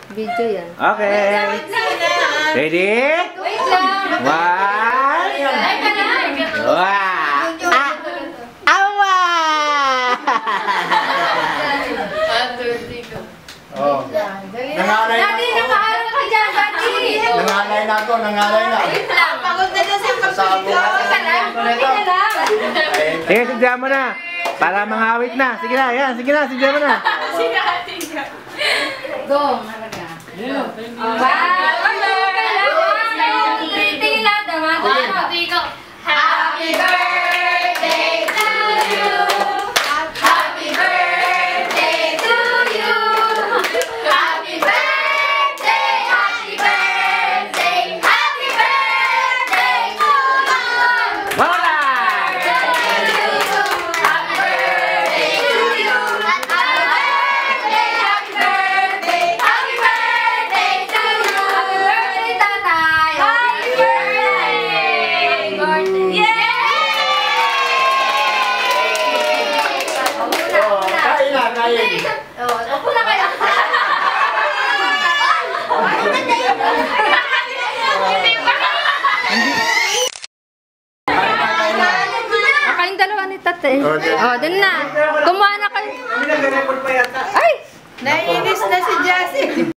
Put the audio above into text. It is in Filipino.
Video yan. Okay. Ready? Wait lang. One. Wah. Awa. Oh. Nangalay na Daddy, ako. nakaharap ka dyan, Daddy. Nangalay na ako, nangalay na. Pagod na dyan sa pagpapito. Isa lang. Isa lang. Sige, sigyan mo na. Para mangawit na. Sige na, yan. Sige na, sigyan mo na. Dong. Wow. Tingin lahat naman. Happy birthday to you. Happy birthday to you. Happy birthday, happy birthday, happy birthday to you. Wala! Kain na, kain. Opo na kayo. Kayong dalawa ni tate. Oh, dun na. Kumuha na kayo. Ay! Naiinis na si Jassy.